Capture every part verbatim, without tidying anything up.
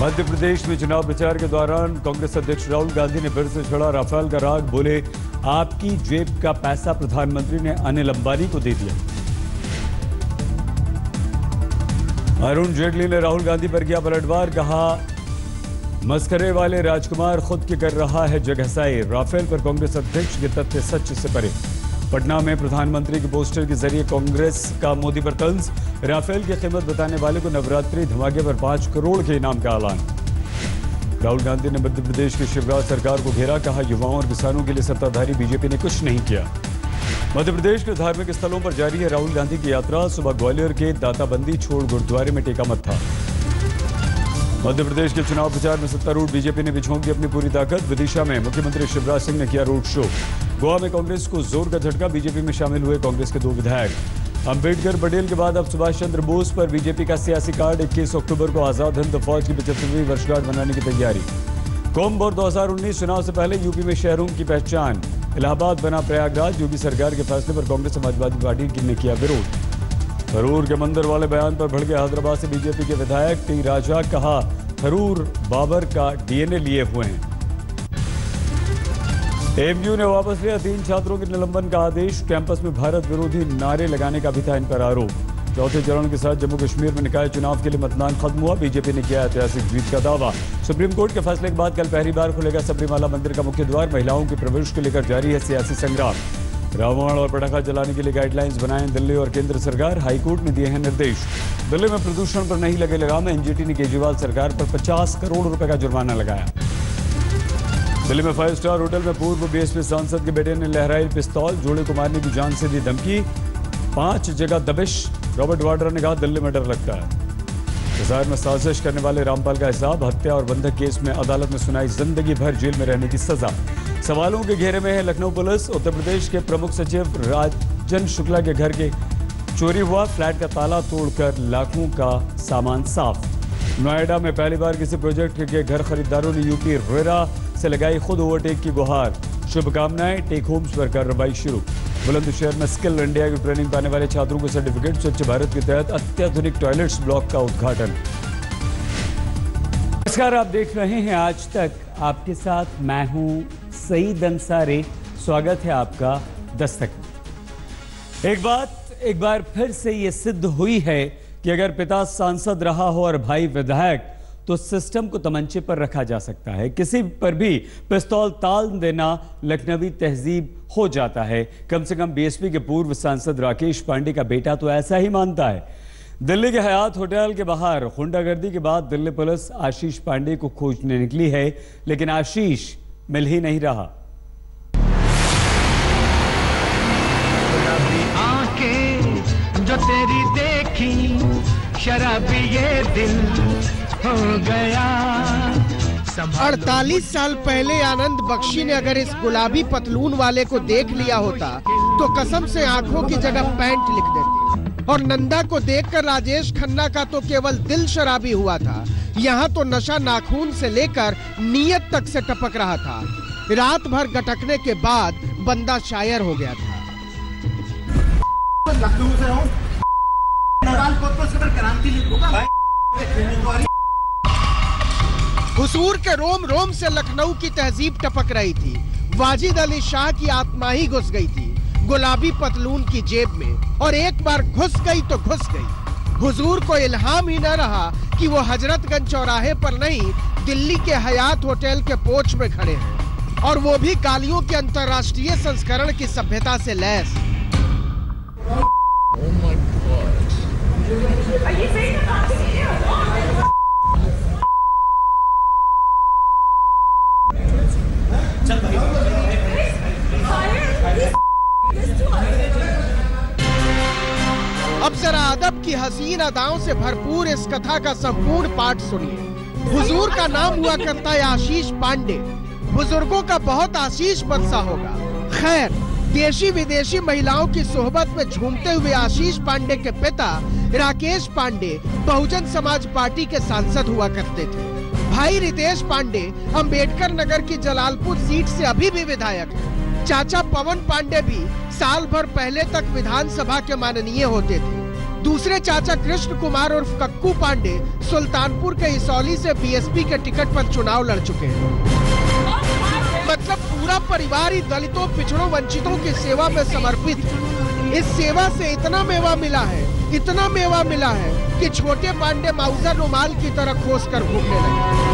मध्य प्रदेश में चुनाव प्रचार के दौरान कांग्रेस अध्यक्ष राहुल गांधी ने फिर से छेड़ा राफेल का राग। बोले, आपकी जेब का पैसा प्रधानमंत्री ने अनिल अंबानी को दे दिया। अरुण जेटली ने राहुल गांधी पर किया पलटवार। कहा, मस्करे वाले राजकुमार खुद की कर रहा है जगहसाई। राफेल पर कांग्रेस अध्यक्ष के तथ्य सच से परे। पटना में प्रधानमंत्री के पोस्टर के जरिए कांग्रेस का मोदी पर तंज। राफेल की कीमत बताने वाले को नवरात्रि धमाके पर पांच करोड़ के इनाम का ऐलान। राहुल गांधी ने मध्य प्रदेश की शिवराज सरकार को घेरा। कहा, युवाओं और किसानों के लिए सत्ताधारी बीजेपी ने कुछ नहीं किया। मध्य प्रदेश के धार्मिक स्थलों पर जारी है राहुल गांधी की यात्रा। सुबह ग्वालियर के दाताबंदी छोड़ गुरुद्वारे में टेका मत्था। मध्य प्रदेश के चुनाव प्रचार में सत्तारूढ़ बीजेपी ने बिछोंकी अपनी पूरी ताकत। विदिशा में मुख्यमंत्री शिवराज सिंह ने किया रोड शो। गोवा में कांग्रेस को जोर का झटका। बीजेपी में शामिल हुए कांग्रेस के दो विधायक। अंबेडकर पटेल के बाद अब सुभाष चंद्र बोस पर बीजेपी का सियासी कार्ड। इक्कीस अक्टूबर को आजाद हिंद फौज की पचहत्तरवीं वर्षगांठ मनाने की तैयारी। कुंभ और दो हजार उन्नीस चुनाव से पहले यूपी में शहरों की पहचान। इलाहाबाद बना प्रयागराज। योगी सरकार के फैसले पर कांग्रेस समाजवादी पार्टी ने किया विरोध। थरूर के मंदिर वाले बयान पर भड़के हैदराबाद से बीजेपी के विधायक टी राजा। कहा, थरूर बाबर का डीएनए लिए हुए हैं। एएमयू ने वापस लिया तीन छात्रों के निलंबन का आदेश। कैंपस में भारत विरोधी नारे लगाने का भी था इन पर आरोप। चौथे चरण के साथ जम्मू कश्मीर में निकाय चुनाव के लिए मतदान खत्म हुआ। बीजेपी ने किया ऐतिहासिक जीत का दावा। सुप्रीम कोर्ट के फैसले के बाद कल पहली बार खुलेगा सबरीमाला मंदिर का मुख्य द्वार। महिलाओं के प्रवेश को लेकर जारी है सियासी संग्राम। रावण और पटाखा जलाने के लिए गाइडलाइंस बनाएं दिल्ली और केंद्र सरकार। हाईकोर्ट ने दिए हैं निर्देश। दिल्ली में प्रदूषण पर नहीं लगे लगाम। एनजीटी ने केजरीवाल सरकार पर पचास करोड़ रुपए का जुर्माना लगाया। दिल्ली में फाइव स्टार होटल में पूर्व बीएसपी सांसद के बेटे ने लहराई पिस्तौल। जोड़े को मारने की जान से दी धमकी। पांच जगह दबिश। रॉबर्ट वाड्रा ने कहा, दिल्ली में डर लगता है। बाजार में साजिश करने वाले रामपाल का हिसाब। हत्या और बंधक केस में अदालत में सुनाई जिंदगी भर जेल में रहने की सजा। सवालों के घेरे में है लखनऊ पुलिस। उत्तर प्रदेश के प्रमुख सचिव राजन शुक्ला के घर के चोरी हुआ। फ्लैट का ताला तोड़कर लाखों का सामान साफ। नोएडा में पहली बार किसी प्रोजेक्ट के घर खरीदारों ने यूपी रेरा से लगाई खुद ओवरटेक की गुहार। शुभकामनाएं। टेक होम्स पर कार्रवाई शुरू। बुलंदशहर में स्किल इंडिया की ट्रेनिंग पाने वाले छात्रों को सर्टिफिकेट। स्वच्छ भारत के तहत अत्याधुनिक टॉयलेट्स ब्लॉक का उद्घाटन। नमस्कार, आप देख रहे हैं आज तक। आपके साथ मैं हूं सईद अंसारी। स्वागत है आपका दस्तक में। एक बात एक बार फिर से ये सिद्ध हुई है कि अगर पिता सांसद रहा हो और भाई विधायक, तो सिस्टम को तमंचे पर रखा जा सकता है। किसी पर भी पिस्तौल ताल देना लखनवी तहजीब हो जाता है। कम से कम बीएसपी के पूर्व सांसद राकेश पांडे का बेटा तो ऐसा ही मानता है। दिल्ली के हयात होटल के बाहर गुंडागर्दी के बाद दिल्ली पुलिस आशीष पांडे को खोजने निकली है, लेकिन आशीष मिल ही नहीं रहा। आंखें जो तेरी देखी, शराबी ये दिल हो गया। अड़तालीस साल पहले आनंद बख्शी ने अगर इस गुलाबी पतलून वाले को देख लिया होता तो कसम से आंखों की जगह पैंट लिख देते। और नंदा को देखकर राजेश खन्ना का तो केवल दिल शराबी हुआ था, यहाँ तो नशा नाखून से लेकर नीयत तक से टपक रहा था। रात भर गटकने के बाद बंदा शायर हो गया था। हुसूर के रोम रोम से लखनऊ की तहजीब टपक रही थी। वाजिद अली शाह की आत्मा ही घुस गई थी गुलाबी पतलून की जेब में, और एक बार घुस गई तो घुस गई। हुजूर को इल्हाम ही न रहा कि वो हजरतगंज चौराहे पर नहीं, दिल्ली के हयात होटल के पोर्च में खड़े हैं, और वो भी गालियों के अंतर्राष्ट्रीय संस्करण की सभ्यता से लैस। अब जरा अदब की हसीन अदाओं से भरपूर इस कथा का संपूर्ण पाठ सुनिए। हुजूर का नाम हुआ करता है आशीष पांडे। बुजुर्गों का बहुत आशीष बरसा होगा। खैर, देशी विदेशी महिलाओं की सोहबत में झूमते हुए आशीष पांडे के पिता राकेश पांडे बहुजन समाज पार्टी के सांसद हुआ करते थे। भाई रितेश पांडे अंबेडकर नगर की जलालपुर सीट से अभी भी विधायक हैं। चाचा पवन पांडे भी साल भर पहले तक विधानसभा के माननीय होते थे। दूसरे चाचा कृष्ण कुमार उर्फ कक्कू पांडे सुल्तानपुर के इसौली से बीएसपी के टिकट पर चुनाव लड़ चुके हैं। मतलब पूरा परिवार ही दलितों, पिछड़ों, वंचितों की सेवा में समर्पित है। इस सेवा से इतना मेवा मिला है, इतना मेवा मिला है कि छोटे पांडे माउजर रुमाल की तरह खोस कर घूमने लगे।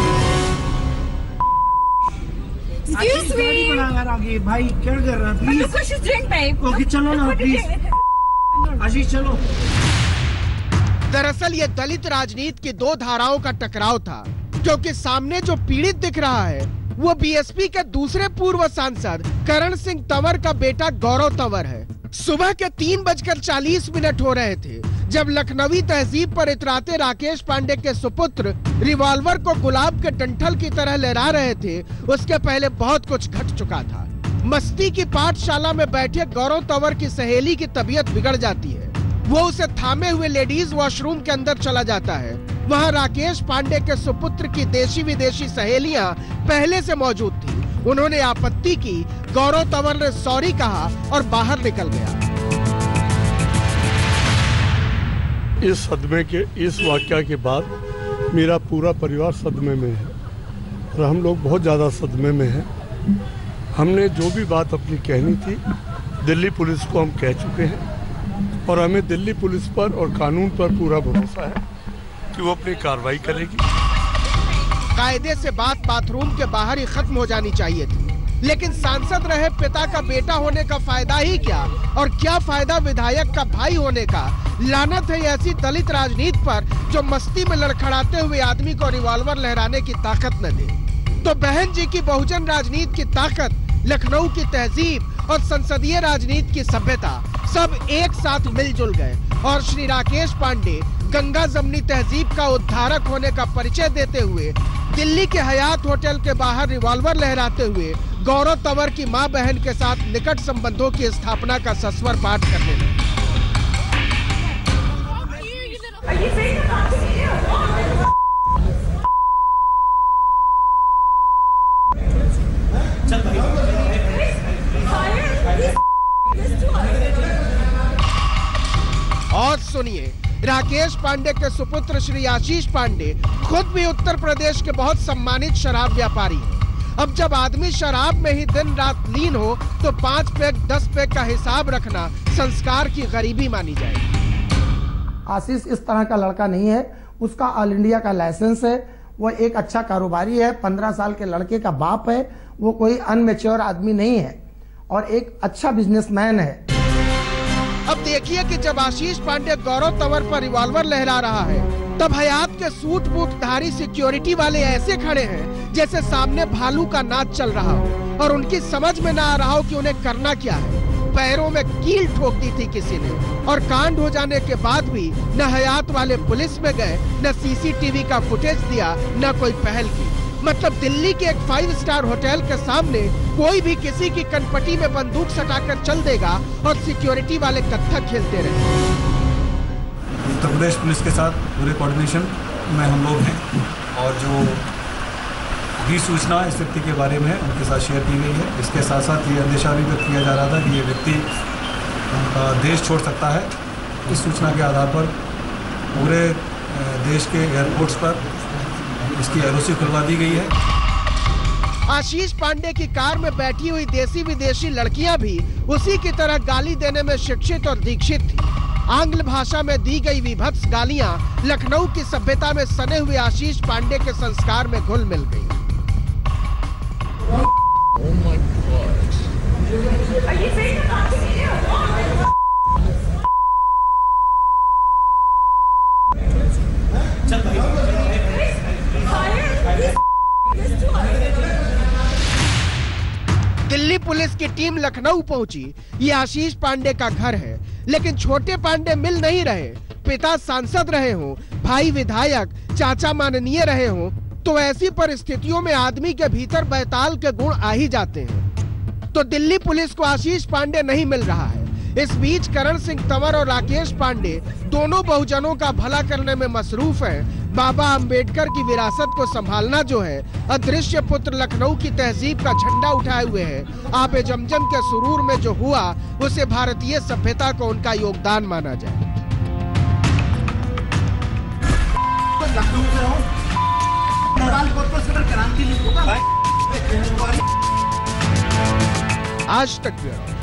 Excuse me. भाई क्या कर रहा है? प्लीज कुछ ड्रिंक बाइक। ओके चलो ना प्लीज। आशीष चलो। दरअसल ये दलित राजनीति की दो धाराओं का टकराव था, क्योंकि सामने जो पीड़ित दिख रहा है वो बीएसपी के दूसरे पूर्व सांसद करण सिंह तंवर का बेटा गौरव तंवर है। सुबह के तीन बजकर चालीस मिनट हो रहे थे जब लखनवी तहजीब पर इतराते राकेश पांडे के सुपुत्र रिवॉल्वर को गुलाब के डंठल की तरह लहरा रहे थे। उसके पहले बहुत कुछ घट चुका था। मस्ती की पाठशाला में बैठे गौरव तंवर की सहेली की तबीयत बिगड़ जाती है। वो उसे थामे हुए लेडीज वॉशरूम के अंदर चला जाता है। वहाँ राकेश पांडे के सुपुत्र की देशी विदेशी सहेलियां पहले से मौजूद थी। उन्होंने आपत्ति की। गौरव तंवर ने सॉरी कहा और बाहर निकल गया। इस सदमे के इस वाकया के बाद मेरा पूरा परिवार सदमे में है और हम लोग बहुत ज़्यादा सदमे में हैं। हमने जो भी बात अपनी कहनी थी दिल्ली पुलिस को हम कह चुके हैं और हमें दिल्ली पुलिस पर और कानून पर पूरा भरोसा है कि वो अपनी कार्रवाई करेगी। कायदे से बात बाथरूम के बाहर ही खत्म हो जानी चाहिए थी, लेकिन सांसद रहे पिता का बेटा होने का फायदा ही क्या, और क्या फायदा विधायक का भाई होने का। लानत है ऐसी दलित राजनीति पर जो मस्ती में लड़खड़ाते हुए आदमी को रिवॉल्वर लहराने की ताकत न दे। तो बहन जी की बहुजन राजनीति की ताकत, लखनऊ की तहजीब और संसदीय राजनीति की सभ्यता सब एक साथ मिलजुल गए और श्री राकेश पांडे गंगा जमनी तहजीब का उद्धारक होने का परिचय देते हुए दिल्ली के हयात होटल के बाहर रिवॉल्वर लहराते हुए गौरव तंवर की मां बहन के साथ निकट संबंधों की स्थापना का सस्वर पाठ करने लगे। और सुनिए, राकेश पांडे के सुपुत्र श्री आशीष पांडे खुद भी उत्तर प्रदेश के बहुत सम्मानित शराब व्यापारी हैं। अब जब आदमी शराब में ही दिन रात लीन हो तो पाँच पैक दस पैक का हिसाब रखना संस्कार की गरीबी मानी जाएगी। आशीष इस तरह का लड़का नहीं है। उसका ऑल इंडिया का लाइसेंस है। वो एक अच्छा कारोबारी है। पंद्रह साल के लड़के का बाप है। वो कोई अनमेच्योर आदमी नहीं है और एक अच्छा बिजनेसमैन है। अब देखिए कि जब आशीष पांडे गौरव तंवर पर रिवॉल्वर लहरा रहा है तब हयात के सूट बूट धारी सिक्योरिटी वाले ऐसे खड़े हैं जैसे सामने भालू का नाच चल रहा हो और उनकी समझ में ना आ रहा हो कि उन्हें करना क्या है। पैरों में कील ठोक दी थी किसी ने और कांड हो जाने के बाद भी न हयात वाले पुलिस में गए, न सीसीटीवी का फुटेज दिया, न कोई पहल की। मतलब दिल्ली के एक फाइव स्टार होटल के सामने कोई भी किसी की कनपटी में बंदूक सटाकर चल देगा और सिक्योरिटी वाले कत्थक खेलते रहे। उत्तर प्रदेश पुलिस के साथ पूरे कोऑर्डिनेशन में हम लोग हैं और जो भी सूचना इस व्यक्ति के बारे में उनके साथ शेयर की गई है। इसके साथ साथ ये अंदेशा भी व्यक्त किया जा रहा था कि ये व्यक्ति देश छोड़ सकता है। इस सूचना के आधार पर पूरे देश के एयरपोर्ट्स पर इसकी एलओसी खुलवा दी गई है। आशीष पांडे की कार में बैठी हुई देसी विदेशी लड़कियां भी उसी की तरह गाली देने में शिक्षित और दीक्षित थी। आंग्ल भाषा में दी गई विभत्स गालियां लखनऊ की सभ्यता में सने हुए आशीष पांडे के संस्कार में घुल मिल गई। Oh my God. Are you saying that? Delhi police की टीम लखनऊ पहुंची। ये आशीष पांडे का घर है, लेकिन छोटे पांडे मिल नहीं रहे। पिता सांसद रहे हों, भाई विधायक, चाचा माननीय रहे हों, तो ऐसी परिस्थितियों में आदमी के भीतर बैताल के गुण आ ही जाते हैं। तो दिल्ली पुलिस को आशीष पांडे नहीं मिल रहा है। इस बीच करण सिंह तंवर और राकेश पांडे दोनों बहुजनों का भला करने में मसरूफ हैं। बाबा अंबेडकर की विरासत को संभालना जो है, अदृश्य पुत्र लखनऊ की तहजीब का झंडा उठाए हुए है। आबे जमजम के सुरूर में जो हुआ उसे भारतीय सभ्यता को उनका योगदान माना जाए। लखनऊ से हूँ, क्रांति लिखूंगा। आज तक ब्यूरो।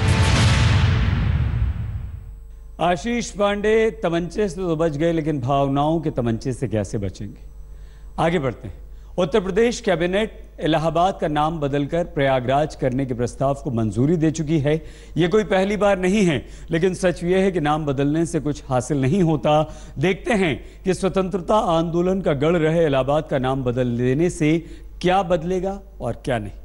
आशीष पांडे तमंचे से तो बच गए, लेकिन भावनाओं के तमंचे से कैसे बचेंगे? आगे बढ़ते हैं। उत्तर प्रदेश कैबिनेट इलाहाबाद का नाम बदलकर प्रयागराज करने के प्रस्ताव को मंजूरी दे चुकी है। यह कोई पहली बार नहीं है, लेकिन सच यह है कि नाम बदलने से कुछ हासिल नहीं होता। देखते हैं कि स्वतंत्रता आंदोलन का गढ़ रहे इलाहाबाद का नाम बदल देने से क्या बदलेगा और क्या नहीं।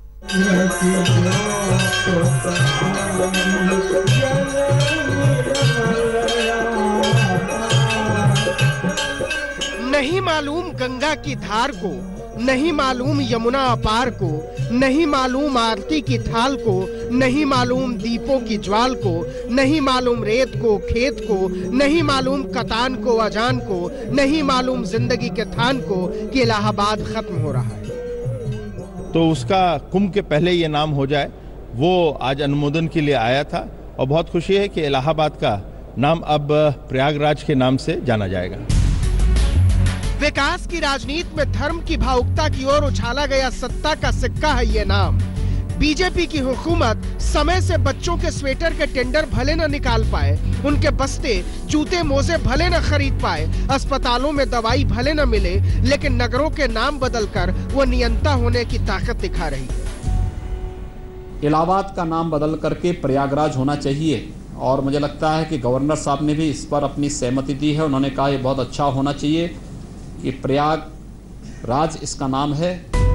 नहीं मालूम गंगा की धार को, नहीं मालूम यमुना अपार को, नहीं मालूम आरती की थाल को, नहीं मालूम दीपों की ज्वाल को, नहीं मालूम रेत को खेत को, नहीं मालूम कतान को अजान को, नहीं मालूम जिंदगी के थान को कि इलाहाबाद खत्म हो रहा है। तो उसका कुंभ के पहले ये नाम हो जाए, वो आज अनुमोदन के लिए आया था और बहुत खुशी है कि इलाहाबाद का नाम अब प्रयागराज के नाम से जाना जाएगा। विकास की राजनीति में धर्म की भावुकता की ओर उछाला गया सत्ता का सिक्का है ये नाम। बीजेपी की हुकूमत समय से बच्चों के स्वेटर के टेंडर भले न निकाल पाए, उनके बस्ते जूते मोजे भले न खरीद पाए, अस्पतालों में दवाई भले न मिले, लेकिन नगरों के नाम बदलकर वो नियंता होने की ताकत दिखा रही है। इलाहाबाद का नाम बदल करके प्रयागराज होना चाहिए और मुझे लगता है कि गवर्नर साहब ने भी इस पर अपनी सहमति दी है। उन्होंने कहा यह बहुत अच्छा होना चाहिए कि प्रयागराज इसका नाम है।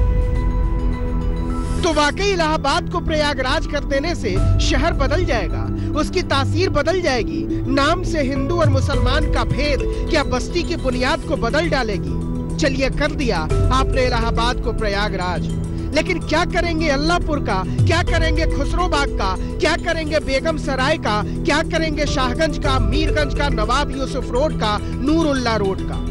तो वाकई इलाहाबाद को प्रयागराज कर देने से शहर बदल जाएगा, उसकी तासीर बदल जाएगी। नाम से हिंदू और मुसलमान का भेद क्या बस्ती की बुनियाद को बदल डालेगी? चलिए कर दिया आपने इलाहाबाद को प्रयागराज, लेकिन क्या करेंगे अल्लाहपुर का, क्या करेंगे खुसरोबाग का, क्या करेंगे बेगम सराय का, क्या करेंगे शाहगंज का, मीरगंज का, नवाब यूसुफ रोड का, नूरुल्लाह रोड का?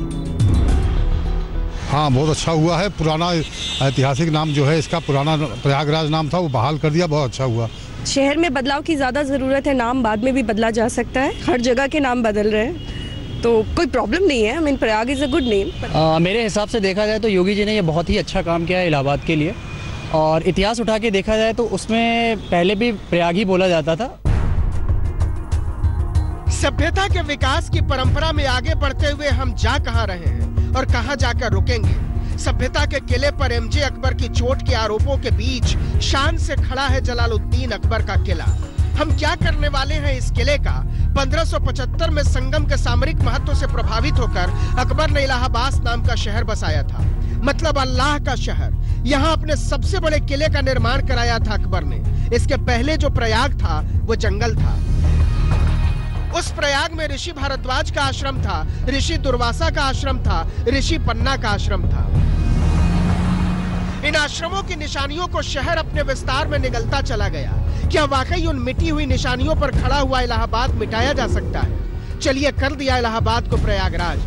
हाँ, बहुत अच्छा हुआ है। पुराना ऐतिहासिक नाम जो है, इसका पुराना प्रयागराज नाम था, वो बहाल कर दिया, बहुत अच्छा हुआ। शहर में बदलाव की ज़्यादा ज़रूरत है, नाम बाद में भी बदला जा सकता है, हर जगह के नाम बदल रहे हैं तो कोई प्रॉब्लम नहीं है। I mean Prayag is a good name. मेरे हिसाब से देखा जाए तो योगी जी ने ये बहुत ही अच्छा काम किया है इलाहाबाद के लिए, और इतिहास उठा के देखा जाए तो उसमें पहले भी प्रयाग ही बोला जाता था। सभ्यता के विकास की परंपरा में आगे बढ़ते हुए हम जा कहां रहे हैं और कहां जाकर रुकेंगे? सभ्यता के किले पर एमजे अकबर की चोट के आरोपों के बीच शान से खड़ा है जलालुद्दीन अकबर का किला। हम क्या करने वाले हैं इस किले का? पंद्रह सौ पचहत्तर में संगम के सामरिक महत्व से प्रभावित होकर अकबर ने इलाहाबाद नाम का शहर बसाया था, मतलब अल्लाह का शहर। यहाँ अपने सबसे बड़े किले का निर्माण कराया था अकबर ने। इसके पहले जो प्रयाग था वो जंगल था। उस प्रयाग में ऋषि भारद्वाज का आश्रम था, ऋषि दुर्वासा का आश्रम था, ऋषि पन्ना का आश्रम था। इन आश्रमों की निशानियों को शहर अपने विस्तार में निगलता चला गया। क्या वाकई उन मिटी हुई निशानियों पर खड़ा हुआ इलाहाबाद मिटाया जा सकता है? चलिए कर दिया इलाहाबाद को प्रयागराज।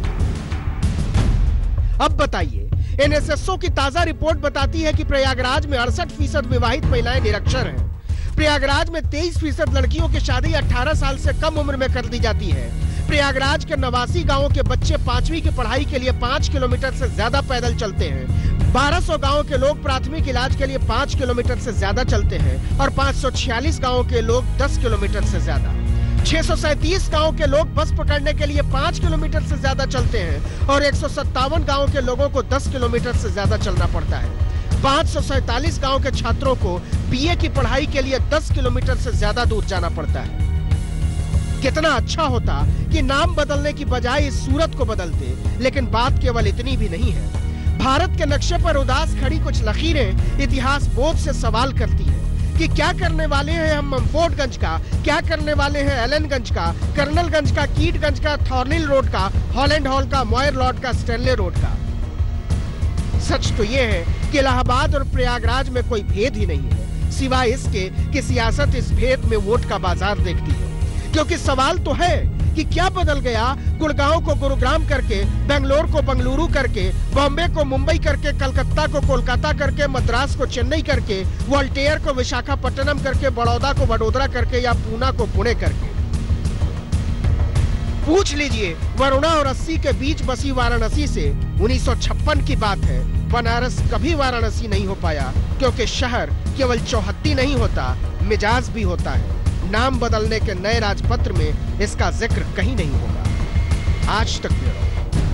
अब बताइए, एनएसएसओ की ताजा रिपोर्ट बताती है कि प्रयागराज में अड़सठ फीसद विवाहित महिलाएं निरक्षर हैं। प्रयागराज में तेईस फीसद लड़कियों की शादी अठारह साल से कम उम्र में कर दी जाती है। प्रयागराज के नवासी गांवों के बच्चे पांचवी की पढ़ाई के लिए पांच किलोमीटर से ज्यादा पैदल चलते हैं। बारह सौ गांवों के लोग प्राथमिक इलाज के लिए पांच किलोमीटर से ज्यादा चलते हैं और पांच सौ छियालीस गांवों के लोग दस किलोमीटर से ज्यादा। छह सौ सैंतीस गाँव के लोग बस पकड़ने के लिए पाँच किलोमीटर से ज्यादा चलते हैं और एक सौ सत्तावन गाँव के लोगों को दस किलोमीटर से ज्यादा चलना पड़ता है। पाँच सौ सैतालीस गाँव के छात्रों को बीए की पढ़ाई के लिए दस किलोमीटर से ज्यादा दूर जाना पड़ता है। कितना अच्छा होता कि नाम बदलने की बजाय इस सूरत को बदलते, लेकिन बात केवल इतनी भी नहीं है। भारत के नक्शे पर उदास खड़ी कुछ लकीरें इतिहास बोध से सवाल करती हैं कि क्या करने वाले हैं हम मंफोर्डगंज का, क्या करने वाले हैं एलनगंज का, कर्नलगंज का, कीटगंज का, थॉर्निल रोड का, हॉलैंड हॉल का, मॉयर लॉर्ड का, स्टेनले रोड का। सच तो ये है कि इलाहाबाद और प्रयागराज में कोई भेद ही नहीं है, सिवाय इसके कि सियासत इस भेद में वोट का बाजार देखती है। क्योंकि सवाल तो है कि क्या बदल गया गुड़गांव को गुरुग्राम करके, बेंगलोर को बंगलुरु करके, बॉम्बे को मुंबई करके, कलकत्ता को कोलकाता करके, मद्रास को चेन्नई करके, वोल्टेयर को विशाखापट्टनम करके, बड़ौदा को वडोदरा करके या पूना को पुणे करके। पूछ लीजिए वरुणा और अस्सी के बीच बसी वाराणसी से। उन्नीस सौ छप्पन की बात है। बनारस कभी वाराणसी नहीं हो पाया क्योंकि शहर केवल चौहत्ती नहीं होता, मिजाज भी होता है। नाम बदलने के नए राजपत्र में इसका जिक्र कहीं नहीं होगा। आज तक ब्यूरो।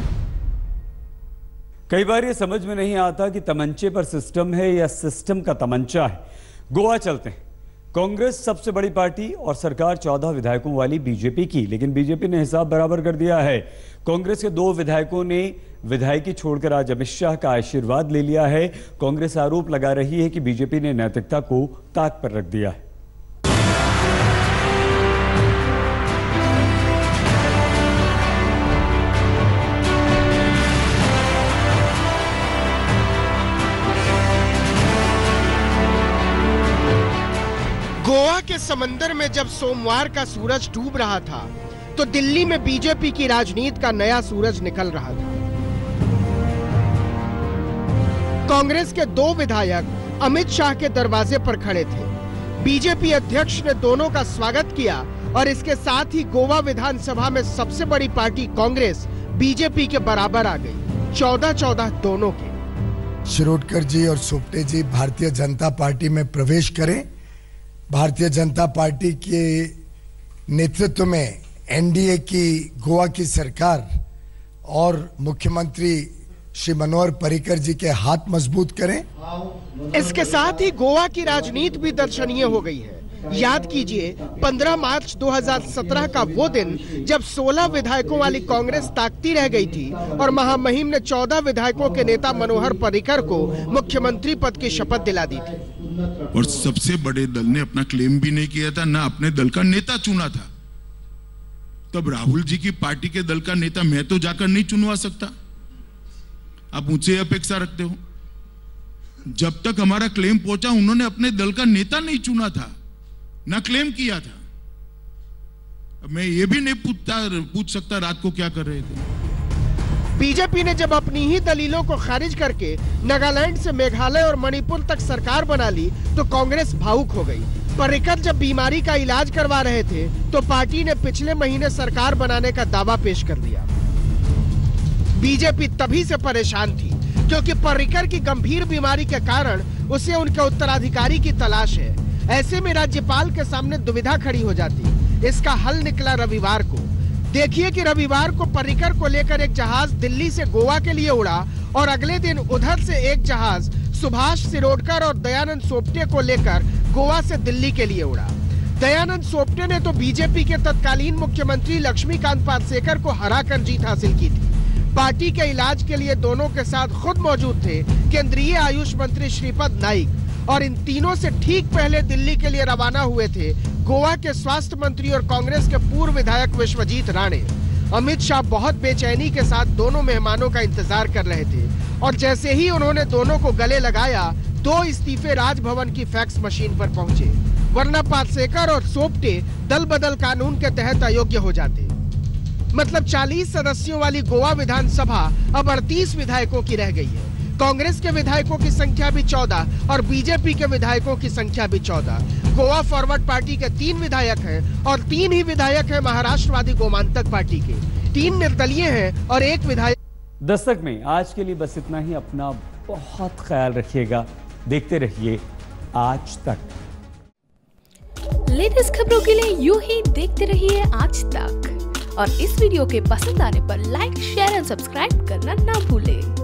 कई बार ये समझ में नहीं आता कि तमंचे पर सिस्टम है या सिस्टम का तमंचा है। गोवा चलते हैं। कांग्रेस सबसे बड़ी पार्टी और सरकार चौदह विधायकों वाली बीजेपी की, लेकिन बीजेपी ने हिसाब बराबर कर दिया है। कांग्रेस के दो विधायकों ने विधायकी छोड़कर आज अमित शाह का आशीर्वाद ले लिया है। कांग्रेस आरोप लगा रही है कि बीजेपी ने नैतिकता को ताक पर रख दिया है। गोवा के समंदर में जब सोमवार का सूरज डूब रहा था तो दिल्ली में बीजेपी की राजनीति का नया सूरज निकल रहा था। कांग्रेस के दो विधायक अमित शाह के दरवाजे पर खड़े थे। बीजेपी अध्यक्ष ने दोनों का स्वागत किया और इसके साथ ही गोवा विधानसभा में सबसे बड़ी पार्टी कांग्रेस बीजेपी के बराबर आ गई, चौदह चौदह दोनों के। शिरोडकर जी और सोपटे जी भारतीय जनता पार्टी में प्रवेश करें। भारतीय जनता पार्टी के नेतृत्व में एनडीए की गोवा की सरकार और मुख्यमंत्री श्री मनोहर पर्रिकर जी के हाथ मजबूत करें। इसके साथ ही गोवा की राजनीति भी दर्शनीय हो गई है। याद कीजिए पंद्रह मार्च दो हज़ार सत्रह का वो दिन जब सोलह विधायकों वाली कांग्रेस ताकती रह गई थी और महामहिम ने चौदह विधायकों के नेता मनोहर पर्रिकर को मुख्यमंत्री पद की शपथ दिला दी थी। और सबसे बड़े दल ने अपना क्लेम भी नहीं किया था, ना अपने दल का नेता चुना था। तब राहुल जी की पार्टी के दल का नेता मैं तो जाकर नहीं चुनवा सकता। आप मुझसे अपेक्षा रखते हो? जब तक हमारा क्लेम पहुंचा उन्होंने अपने दल का नेता नहीं चुना था, ना क्लेम किया था। अब मैं ये भी नहीं पूछता पूछ सकता रात को क्या कर रहे थे। बीजेपी ने जब अपनी ही दलीलों को खारिज करके नागालैंड से मेघालय और मणिपुर तक सरकार बना ली तो कांग्रेस भावुक हो गई। पर्रिकर जब बीमारी का इलाज करवा रहे थे तो पार्टी ने पिछले महीने सरकार बनाने का दावा पेश कर दिया। बीजेपी तभी से परेशान थी क्योंकि पर्रिकर की गंभीर बीमारी के कारण उसे उनके उत्तराधिकारी की तलाश है। ऐसे में राज्यपाल के सामने दुविधा खड़ी हो जाती। इसका हल निकला रविवार को। देखिए कि रविवार को पर्रिकर को लेकर एक जहाज दिल्ली से गोवा के लिए उड़ा और अगले दिन उधर से एक जहाज सुभाष शिरोडकर और दयानंद सोपटे को लेकर गोवा से दिल्ली के लिए उड़ा। दयानंद सोपटे ने तो बीजेपी के तत्कालीन मुख्यमंत्री लक्ष्मीकांत पार्सेकर को हराकर जीत हासिल की थी। पार्टी के इलाज के लिए दोनों के साथ खुद मौजूद थे केंद्रीय आयुष मंत्री श्रीपद नाइक और इन तीनों से ठीक पहले दिल्ली के लिए रवाना हुए थे गोवा के स्वास्थ्य मंत्री और कांग्रेस के पूर्व विधायक विश्वजीत राणे। अमित शाह बहुत बेचैनी के साथ दोनों मेहमानों का इंतजार कर रहे थे और जैसे ही उन्होंने दोनों को गले लगाया दो इस्तीफे राजभवन की फैक्स मशीन पर पहुंचे, वरना पार्सेकर और सोपटे दल बदल कानून के तहत अयोग्य हो जाते। मतलब चालीस सदस्यों वाली गोवा विधानसभा अब अड़तीस विधायकों की रह गई है। कांग्रेस के विधायकों की संख्या भी चौदह और बीजेपी के विधायकों की संख्या भी चौदह। गोवा फॉरवर्ड पार्टी के तीन विधायक हैं और तीन ही विधायक हैं महाराष्ट्रवादी गोमांतक पार्टी के। तीन निर्दलीय हैं और एक विधायक। दस्तक में आज के लिए बस इतना ही। अपना बहुत ख्याल रखिएगा। देखते रहिए आज तक। लेटेस्ट खबरों के लिए यूं ही देखते रहिए आज तक और इस वीडियो के पसंद आने पर लाइक, शेयर एंड सब्सक्राइब करना ना भूलें।